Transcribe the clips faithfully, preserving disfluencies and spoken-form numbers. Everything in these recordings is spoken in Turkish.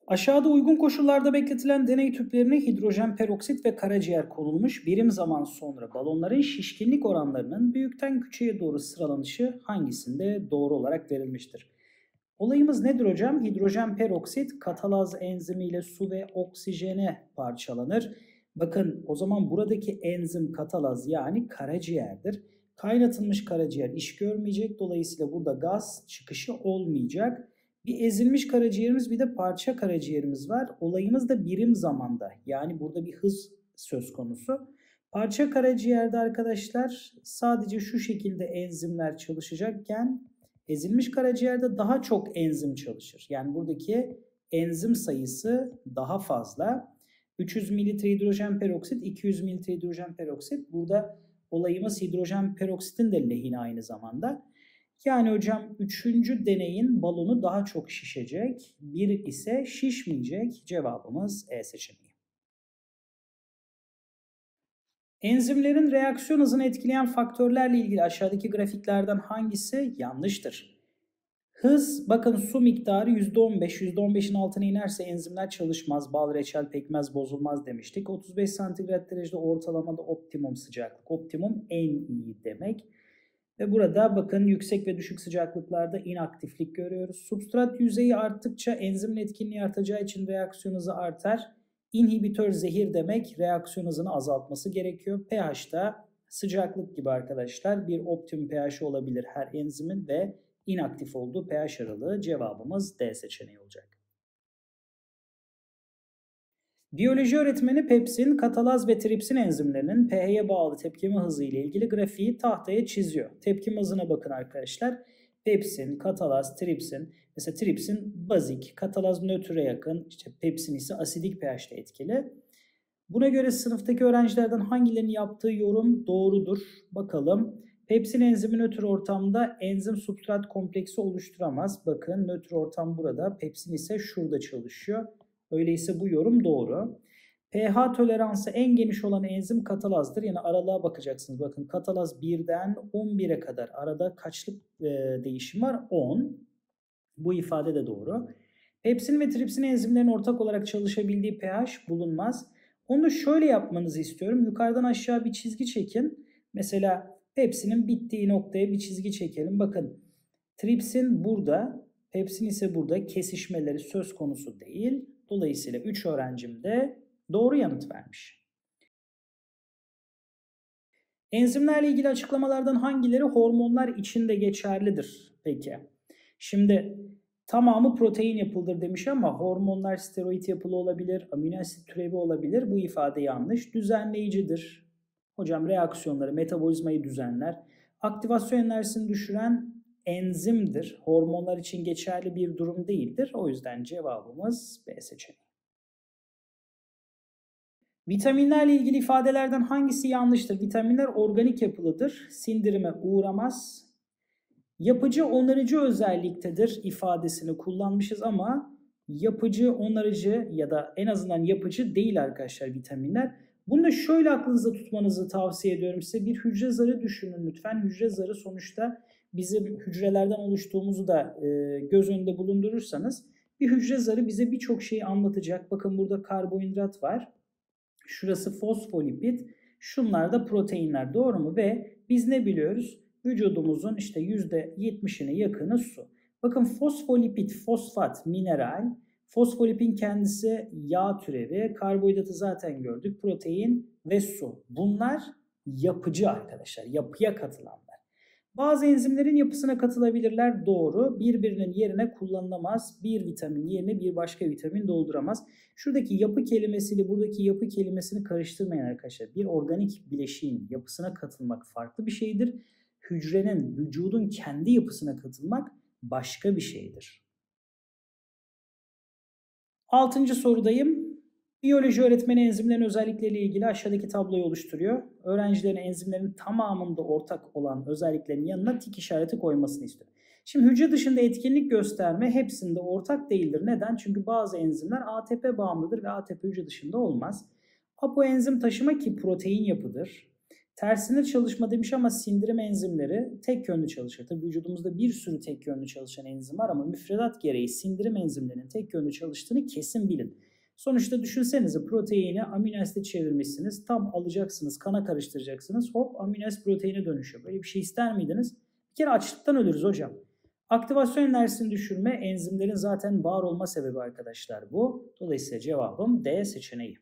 Aşağıda uygun koşullarda bekletilen deney tüplerine hidrojen peroksit ve karaciğer konulmuş. Birim zaman sonra balonların şişkinlik oranlarının büyükten küçüğe doğru sıralanışı hangisinde doğru olarak verilmiştir? Olayımız nedir hocam? Hidrojen peroksit katalaz enzimiyle su ve oksijene parçalanır. Bakın o zaman buradaki enzim katalaz yani karaciğerdir. Kaynatılmış karaciğer iş görmeyecek. Dolayısıyla burada gaz çıkışı olmayacak. Bir ezilmiş karaciğerimiz bir de parça karaciğerimiz var. Olayımız da birim zamanda. Yani burada bir hız söz konusu. Parça karaciğerde arkadaşlar sadece şu şekilde enzimler çalışacakken ezilmiş karaciğerde daha çok enzim çalışır. Yani buradaki enzim sayısı daha fazla. üç yüz mililitre hidrojen peroksit, iki yüz mililitre hidrojen peroksit. Burada olayımız hidrojen peroksitin de lehine aynı zamanda. Yani hocam üçüncü deneyin balonu daha çok şişecek, bir ise şişmeyecek. Cevabımız E seçeneği. Enzimlerin reaksiyon hızını etkileyen faktörlerle ilgili aşağıdaki grafiklerden hangisi yanlıştır? Hız, bakın su miktarı yüzde on beş, yüzde on beşin altına inerse enzimler çalışmaz, bal, reçel, pekmez bozulmaz demiştik. otuz beş santigrat derecede ortalamada optimum sıcaklık, optimum en iyi demek. Ve burada bakın yüksek ve düşük sıcaklıklarda inaktiflik görüyoruz. Substrat yüzeyi arttıkça enzimin etkinliği artacağı için reaksiyon hızı artar. İnhibitör zehir demek, reaksiyon hızını azaltması gerekiyor. pH'da sıcaklık gibi arkadaşlar bir optimum pH olabilir her enzimin ve inaktif olduğu pH aralığı. Cevabımız D seçeneği olacak. Biyoloji öğretmeni pepsin, katalaz ve tripsin enzimlerinin pH'ye bağlı tepkime hızı ile ilgili grafiği tahtaya çiziyor. Tepkime hızına bakın arkadaşlar. Pepsin, katalaz, tripsin. Mesela tripsin bazik, katalaz nötre yakın, işte pepsin ise asidik pH'te etkili. Buna göre sınıftaki öğrencilerden hangilerinin yaptığı yorum doğrudur? Bakalım. Pepsin enzimi nötr ortamda enzim substrat kompleksi oluşturamaz. Bakın nötr ortam burada. Pepsin ise şurada çalışıyor. Öyleyse bu yorum doğru. pH toleransı en geniş olan enzim katalazdır. Yani aralığa bakacaksınız. Bakın katalaz birden on bire kadar. Arada kaçlık e, değişim var? on. Bu ifade de doğru. Pepsin ve tripsin enzimlerin ortak olarak çalışabildiği pH bulunmaz. Onu şöyle yapmanızı istiyorum. Yukarıdan aşağı bir çizgi çekin. Mesela pepsinin bittiği noktaya bir çizgi çekelim. Bakın tripsin burada, pepsin ise burada, kesişmeleri söz konusu değil. Dolayısıyla üç öğrencim de doğru yanıt vermiş. Enzimlerle ilgili açıklamalardan hangileri hormonlar içinde geçerlidir? Peki. Şimdi tamamı protein yapılıdır demiş ama hormonlar steroid yapılı olabilir, amino asit türevi olabilir. Bu ifade yanlış. Düzenleyicidir. Hocam reaksiyonları, metabolizmayı düzenler. Aktivasyon enerjisini düşüren enzimdir. Hormonlar için geçerli bir durum değildir. O yüzden cevabımız B seçeneği. Vitaminlerle ilgili ifadelerden hangisi yanlıştır? Vitaminler organik yapılıdır. Sindirime uğramaz. Yapıcı onarıcı özelliktedir ifadesini kullanmışız ama yapıcı onarıcı ya da en azından yapıcı değil arkadaşlar vitaminler. Bunu da şöyle aklınızda tutmanızı tavsiye ediyorum size. Bir hücre zarı düşünün lütfen. Hücre zarı sonuçta bizim hücrelerden oluştuğumuzu da e, göz önünde bulundurursanız bir hücre zarı bize birçok şeyi anlatacak. Bakın burada karbonhidrat var. Şurası fosfolipid. Şunlar da proteinler, doğru mu? Ve biz ne biliyoruz? Vücudumuzun işte yüzde yetmişine yakını su. Bakın fosfolipid, fosfat, mineral. Fosfolipin kendisi yağ türevi. Karbonhidratı zaten gördük. Protein ve su. Bunlar yapıcı arkadaşlar. Yapıya katılanlar. Bazı enzimlerin yapısına katılabilirler. Doğru. Birbirinin yerine kullanılamaz. Bir vitamin yerine bir başka vitamin dolduramaz. Şuradaki yapı kelimesiyle buradaki yapı kelimesini karıştırmayın arkadaşlar. Bir organik bileşiğin yapısına katılmak farklı bir şeydir. Hücrenin, vücudun kendi yapısına katılmak başka bir şeydir. Altıncı sorudayım. Biyoloji öğretmeni enzimlerin özellikleriyle ilgili aşağıdaki tabloyu oluşturuyor. Öğrencilerin enzimlerin tamamında ortak olan özelliklerin yanına tik işareti koymasını istiyor. Şimdi hücre dışında etkinlik gösterme hepsinde ortak değildir. Neden? Çünkü bazı enzimler A T P bağımlıdır ve A T P hücre dışında olmaz. Apoenzim taşıma ki protein yapıdır. Tersine çalışma demiş ama sindirim enzimleri tek yönlü çalışır. Tabii vücudumuzda bir sürü tek yönlü çalışan enzim var ama müfredat gereği sindirim enzimlerinin tek yönlü çalıştığını kesin bilin. Sonuçta düşünsenize proteini amino asite çevirmişsiniz. Tam alacaksınız, kana karıştıracaksınız. Hop amino asit proteine dönüşüyor. Böyle bir şey ister miydiniz? Bir kere açlıktan ölürüz hocam. Aktivasyon enerjisini düşürme enzimlerin zaten var olma sebebi arkadaşlar bu. Dolayısıyla cevabım D seçeneği.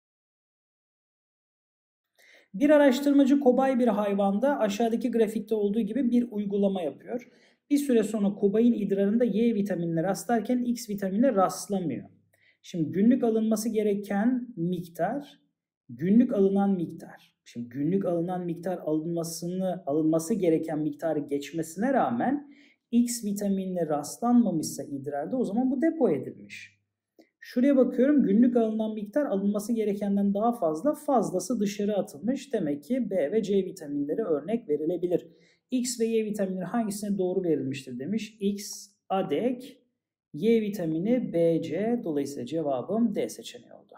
Bir araştırmacı kobay bir hayvanda aşağıdaki grafikte olduğu gibi bir uygulama yapıyor. Bir süre sonra kobayın idrarında Y vitaminine rastlarken X vitaminine rastlamıyor. Şimdi günlük alınması gereken miktar, günlük alınan miktar. Şimdi günlük alınan miktar alınmasını, alınması gereken miktarı geçmesine rağmen X vitaminine rastlanmamışsa idrarda o zaman bu depo edilmiş. Şuraya bakıyorum, günlük alınan miktar alınması gerekenden daha fazla, fazlası dışarı atılmış. Demek ki B ve C vitaminleri örnek verilebilir. X ve Y vitaminleri hangisine doğru verilmiştir demiş. X, adek, Y vitamini B C. Dolayısıyla cevabım D seçeneği oldu.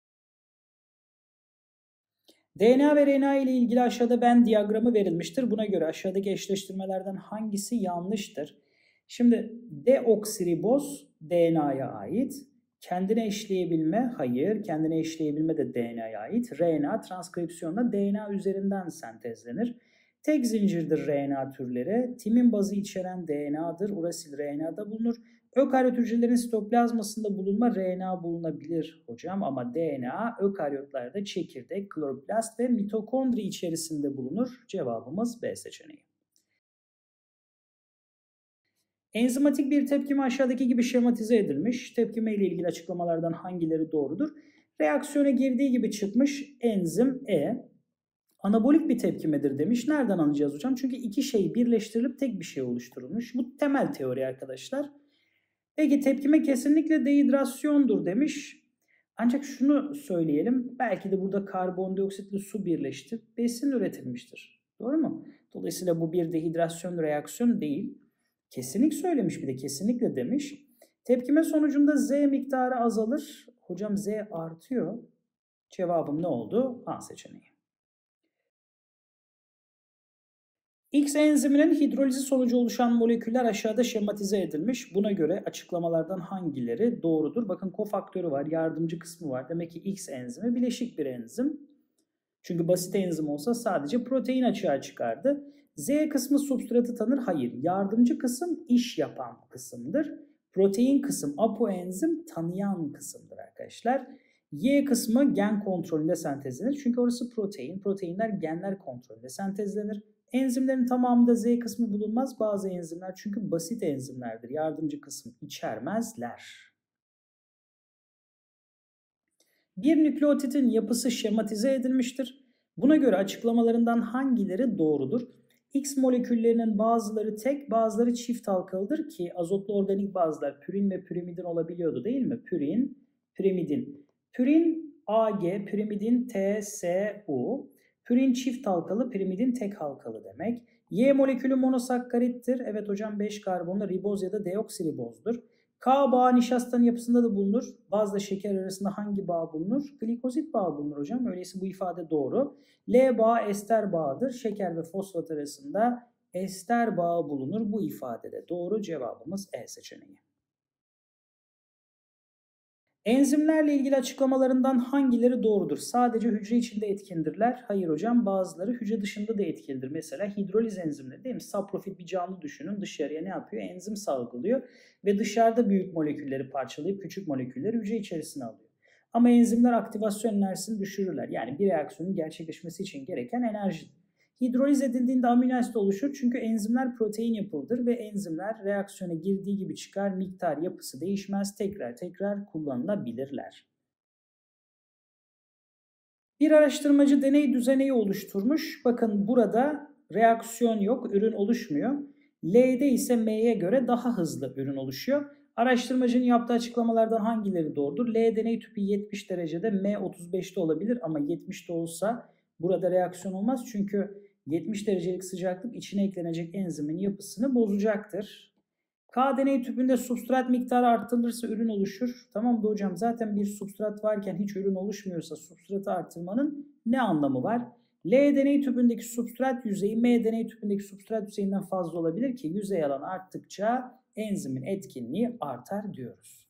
D N A ve R N A ile ilgili aşağıda Venn diyagramı verilmiştir. Buna göre aşağıdaki eşleştirmelerden hangisi yanlıştır? Şimdi deoksiriboz D N A'ya ait. Kendine eşleyebilme, hayır. Kendine eşleyebilme de D N A'ya ait. R N A transkripsiyonla D N A üzerinden sentezlenir. Tek zincirdir R N A türleri. Timin bazı içeren D N A'dır. Urasil R N A'da bulunur. Ökaryot hücrelerin sitoplazmasında bulunma R N A bulunabilir hocam ama D N A ökaryotlarda çekirdek, kloroplast ve mitokondri içerisinde bulunur. Cevabımız B seçeneği. Enzimatik bir tepkime aşağıdaki gibi şematize edilmiş. Tepkime ile ilgili açıklamalardan hangileri doğrudur? Reaksiyona girdiği gibi çıkmış enzim E. Anabolik bir tepkimedir demiş. Nereden anlayacağız hocam? Çünkü iki şey birleştirilip tek bir şey oluşturulmuş. Bu temel teori arkadaşlar. Peki tepkime kesinlikle dehidrasyondur demiş. Ancak şunu söyleyelim. Belki de burada karbondioksitle su birleştirip besin üretilmiştir. Doğru mu? Dolayısıyla bu bir dehidrasyon reaksiyon değil. Kesinlik söylemiş bir de kesinlikle demiş. Tepkime sonucunda Z miktarı azalır. Hocam Z artıyor. Cevabım ne oldu? A seçeneği. X enziminin hidrolizi sonucu oluşan moleküller aşağıda şematize edilmiş. Buna göre açıklamalardan hangileri doğrudur? Bakın kofaktörü var, yardımcı kısmı var. Demek ki X enzimi bileşik bir enzim. Çünkü basit enzim olsa sadece protein açığa çıkardı. Z kısmı substratı tanır. Hayır. Yardımcı kısım iş yapan kısımdır. Protein kısım apoenzim tanıyan kısımdır arkadaşlar. Y kısmı gen kontrolünde sentezlenir. Çünkü orası protein. Proteinler genler kontrolünde sentezlenir. Enzimlerin tamamında Z kısmı bulunmaz. Bazı enzimler çünkü basit enzimlerdir. Yardımcı kısım içermezler. Bir nükleotidin yapısı şematize edilmiştir. Buna göre açıklamalarından hangileri doğrudur? X moleküllerinin bazıları tek, bazıları çift halkalıdır ki azotlu organik bazlar pürin ve pürimidin olabiliyordu değil mi? Pürin, pirimidin. Pürin A G, pirimidin T S U. Pürin çift halkalı, pirimidin tek halkalı demek. Y molekülü monosakkarittir. Evet hocam beş karbonlu riboz ya da deoksiribozdur. K bağı nişastanın yapısında da bulunur. Bazla şeker arasında hangi bağ bulunur? Glikozit bağı bulunur hocam. Öyleyse bu ifade doğru. L bağı ester bağıdır. Şeker ve fosfat arasında ester bağı bulunur. Bu ifadede doğru, cevabımız E seçeneği. Enzimlerle ilgili açıklamalarından hangileri doğrudur? Sadece hücre içinde etkindirler. Hayır hocam, bazıları hücre dışında da etkindir. Mesela hidroliz enzimleri değil mi? Saprofit bir canlı düşünün. Dışarıya ne yapıyor? Enzim salgılıyor ve dışarıda büyük molekülleri parçalayıp küçük molekülleri hücre içerisine alıyor. Ama enzimler aktivasyon enerjisini düşürürler. Yani bir reaksiyonun gerçekleşmesi için gereken enerji. Hidroliz edildiğinde amino asit oluşur çünkü enzimler protein yapılıdır ve enzimler reaksiyona girdiği gibi çıkar, miktar yapısı değişmez, tekrar tekrar kullanılabilirler. Bir araştırmacı deney düzeneği oluşturmuş. Bakın burada reaksiyon yok, ürün oluşmuyor. L'de ise M'ye göre daha hızlı ürün oluşuyor. Araştırmacının yaptığı açıklamalardan hangileri doğrudur? L deney tüpü yetmiş derecede, M otuz beşte olabilir ama yetmişte olsa burada reaksiyon olmaz çünkü yetmiş derecelik sıcaklık içine eklenecek enzimin yapısını bozacaktır. K deney tüpünde substrat miktarı artırılırsa ürün oluşur. Tamam da hocam zaten bir substrat varken hiç ürün oluşmuyorsa substratı artırmanın ne anlamı var? L deney tüpündeki substrat yüzeyi M deney tüpündeki substrat yüzeyinden fazla olabilir ki yüzey alanı arttıkça enzimin etkinliği artar diyoruz.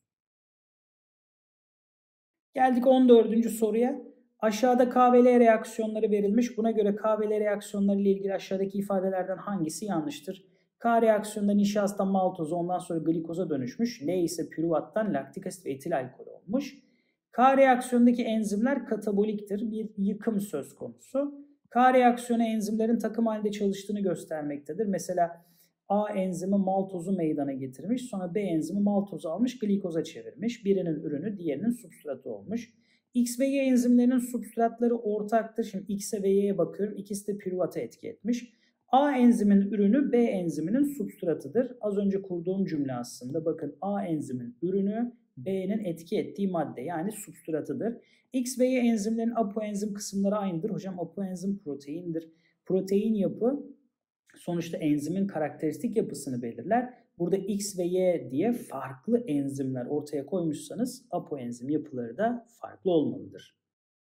Geldik on dördüncü soruya. Aşağıda K ve L reaksiyonları verilmiş. Buna göre K ve L reaksiyonları ile ilgili aşağıdaki ifadelerden hangisi yanlıştır? K reaksiyonunda nişasta maltoza ondan sonra glikoza dönüşmüş. L ise pürüvattan laktik asit ve etil alkol olmuş. K reaksiyonundaki enzimler kataboliktir. Bir yıkım söz konusu. K reaksiyonu enzimlerin takım halinde çalıştığını göstermektedir. Mesela A enzimi maltozu meydana getirmiş. Sonra B enzimi maltozu almış, glikoza çevirmiş. Birinin ürünü diğerinin substratı olmuş. X ve Y enzimlerinin substratları ortaktır. Şimdi X'e ve Y'ye bakıyorum. İkisi de pürüvata etki etmiş. A enzimin ürünü B enziminin substratıdır. Az önce kurduğum cümle aslında. Bakın A enzimin ürünü B'nin etki ettiği madde yani substratıdır. X ve Y enzimlerin apoenzim kısımları aynıdır. Hocam apoenzim proteindir. Protein yapı sonuçta enzimin karakteristik yapısını belirler. Burada X ve Y diye farklı enzimler ortaya koymuşsanız apoenzim yapıları da farklı olmalıdır.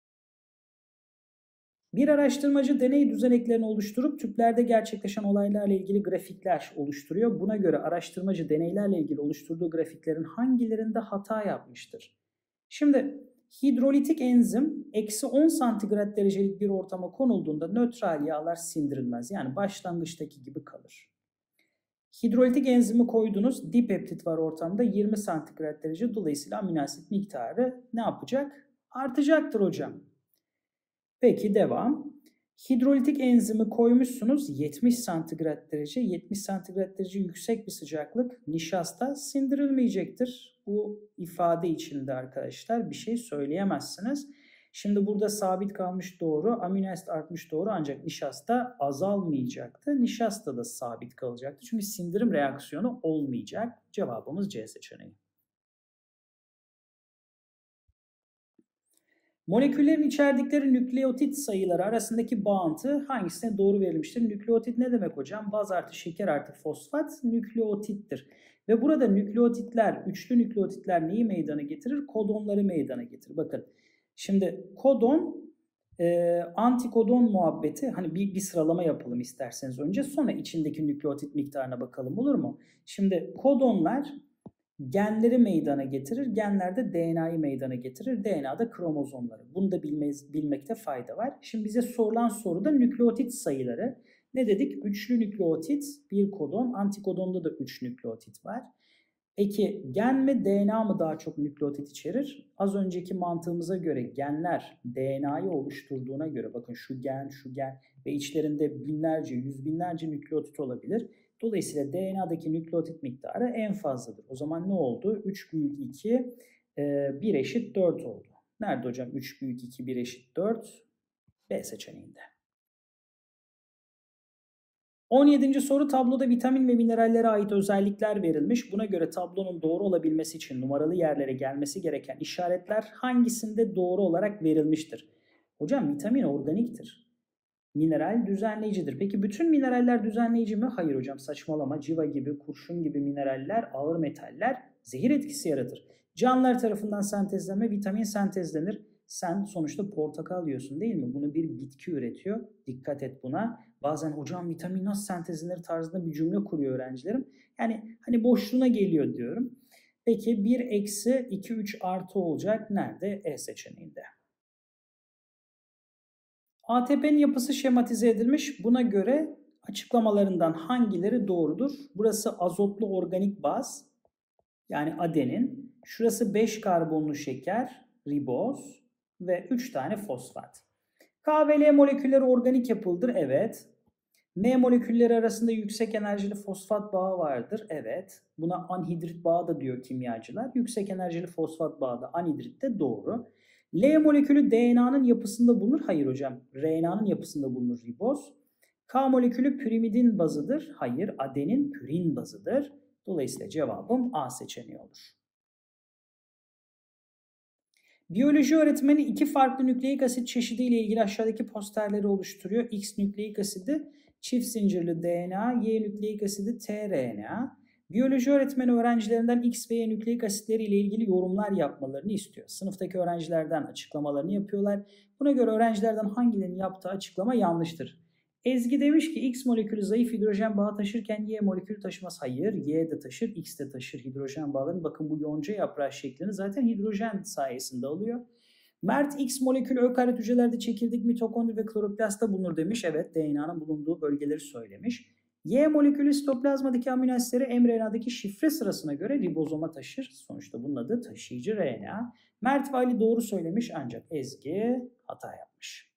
Bir araştırmacı deney düzeneklerini oluşturup tüplerde gerçekleşen olaylarla ilgili grafikler oluşturuyor. Buna göre araştırmacı deneylerle ilgili oluşturduğu grafiklerin hangilerinde hata yapmıştır? Şimdi hidrolitik enzim eksi on santigrat derecelik bir ortama konulduğunda nötral yağlar sindirilmez. Yani başlangıçtaki gibi kalır. Hidrolitik enzimi koydunuz, dipeptit var ortamda yirmi santigrat derece, dolayısıyla amino asit miktarı ne yapacak? Artacaktır hocam. Peki devam. Hidrolitik enzimi koymuşsunuz yetmiş santigrat derece. yetmiş santigrat derece yüksek bir sıcaklık. Nişasta sindirilmeyecektir. Bu ifade içinde arkadaşlar bir şey söyleyemezsiniz. Şimdi burada sabit kalmış doğru, amino asit artmış doğru ancak nişasta azalmayacaktı. Nişasta da sabit kalacaktı. Çünkü sindirim reaksiyonu olmayacak. Cevabımız C seçeneği. Moleküllerin içerdikleri nükleotit sayıları arasındaki bağıntı hangisine doğru verilmiştir? Nükleotit ne demek hocam? Baz artı şeker artı fosfat nükleotittir. Ve burada nükleotitler, üçlü nükleotitler neyi meydana getirir? Kodonları meydana getirir. Bakın şimdi kodon, e, antikodon muhabbeti, hani bir, bir sıralama yapalım isterseniz önce, sonra içindeki nükleotit miktarına bakalım, olur mu? Şimdi kodonlar genleri meydana getirir. Genler de D N A'yı meydana getirir. D N A'da kromozomları. Bunu da bilmez, bilmekte fayda var. Şimdi bize sorulan soruda nükleotit sayıları. Ne dedik? Üçlü nükleotit, bir kodon. Antikodonda da üç nükleotit var. Peki gen mi D N A mı daha çok nükleotit içerir? Az önceki mantığımıza göre genler D N A'yı oluşturduğuna göre, bakın şu gen, şu gen ve içlerinde binlerce, yüz binlerce nükleotit olabilir. Dolayısıyla D N A'daki nükleotit miktarı en fazladır. O zaman ne oldu? üç büyük iki, bir eşit dört oldu. Nerede hocam? üç büyük iki, bir eşit dört. B seçeneğinde. on yedinci soru, tabloda vitamin ve minerallere ait özellikler verilmiş. Buna göre tablonun doğru olabilmesi için numaralı yerlere gelmesi gereken işaretler hangisinde doğru olarak verilmiştir? Hocam vitamin organiktir. Mineral düzenleyicidir. Peki bütün mineraller düzenleyici mi? Hayır hocam, saçmalama. Civa gibi, kurşun gibi mineraller, ağır metaller zehir etkisi yaratır. Canlılar tarafından sentezlenme, vitamin sentezlenir. Sen sonuçta portakal yiyorsun değil mi? Bunu bir bitki üretiyor. Dikkat et buna. Bazen hocam vitamin nasıl sentezlenir tarzında bir cümle kuruyor öğrencilerim. Yani hani boşluğuna geliyor diyorum. Peki bir eksi iki üç artı olacak. Nerede? E seçeneğinde. A T P'nin yapısı şematize edilmiş. Buna göre açıklamalarından hangileri doğrudur? Burası azotlu organik baz, yani adenin. Şurası beş karbonlu şeker, riboz ve üç tane fosfat. K ve L molekülleri organik yapılıdır. Evet. M molekülleri arasında yüksek enerjili fosfat bağı vardır. Evet. Buna anhidrit bağı da diyor kimyacılar. Yüksek enerjili fosfat bağı da anhidrit de doğru. L molekülü D N A'nın yapısında bulunur. Hayır hocam. R N A'nın yapısında bulunur riboz. K molekülü pirimidin bazıdır. Hayır. Adenin pürin bazıdır. Dolayısıyla cevabım A seçeneği olur. Biyoloji öğretmeni iki farklı nükleik asit çeşidi ile ilgili aşağıdaki posterleri oluşturuyor. X nükleik asidi çift zincirli D N A, Y nükleik asidi tRNA. Biyoloji öğretmeni öğrencilerinden X ve Y nükleik asitleri ile ilgili yorumlar yapmalarını istiyor. Sınıftaki öğrencilerden açıklamalarını yapıyorlar. Buna göre öğrencilerden hangilerinin yaptığı açıklama yanlıştır? Ezgi demiş ki X molekülü zayıf hidrojen bağı taşırken Y molekülü taşımaz. Hayır, Y de taşır, X de taşır hidrojen bağlarını. Bakın bu yonca yaprağı şeklini zaten hidrojen sayesinde alıyor. Mert X molekülü ökaryot hücrelerde çekirdek, mitokondri ve kloroplastta bulunur demiş. Evet, D N A'nın bulunduğu bölgeleri söylemiş. Y molekülü sitoplazmadaki amino asitleri mRNA'daki şifre sırasına göre ribozoma taşır. Sonuçta bunun adı taşıyıcı R N A. Mert ve Ali doğru söylemiş ancak Ezgi hata yapmış.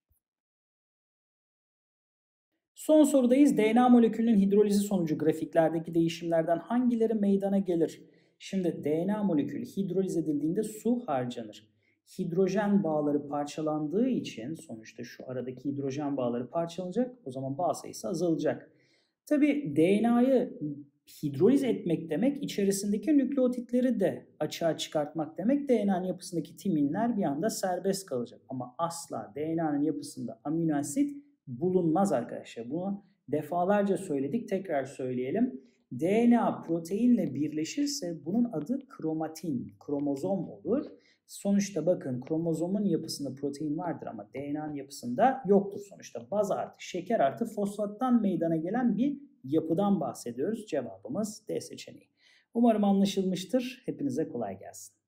Son sorudayız. D N A molekülünün hidrolizi sonucu grafiklerdeki değişimlerden hangileri meydana gelir? Şimdi D N A molekülü hidroliz edildiğinde su harcanır. Hidrojen bağları parçalandığı için sonuçta şu aradaki hidrojen bağları parçalanacak. O zaman bağ sayısı azalacak. Tabii D N A'yı hidroliz etmek demek içerisindeki nükleotitleri de açığa çıkartmak demek. D N A'nın yapısındaki timinler bir anda serbest kalacak. Ama asla D N A'nın yapısında amino asit bulunmaz arkadaşlar. Bunu defalarca söyledik, tekrar söyleyelim. D N A proteinle birleşirse bunun adı kromatin, kromozom olur. Sonuçta bakın kromozomun yapısında protein vardır ama D N A'nın yapısında yoktur. Sonuçta baz artı şeker artı fosfattan meydana gelen bir yapıdan bahsediyoruz. Cevabımız D seçeneği. Umarım anlaşılmıştır. Hepinize kolay gelsin.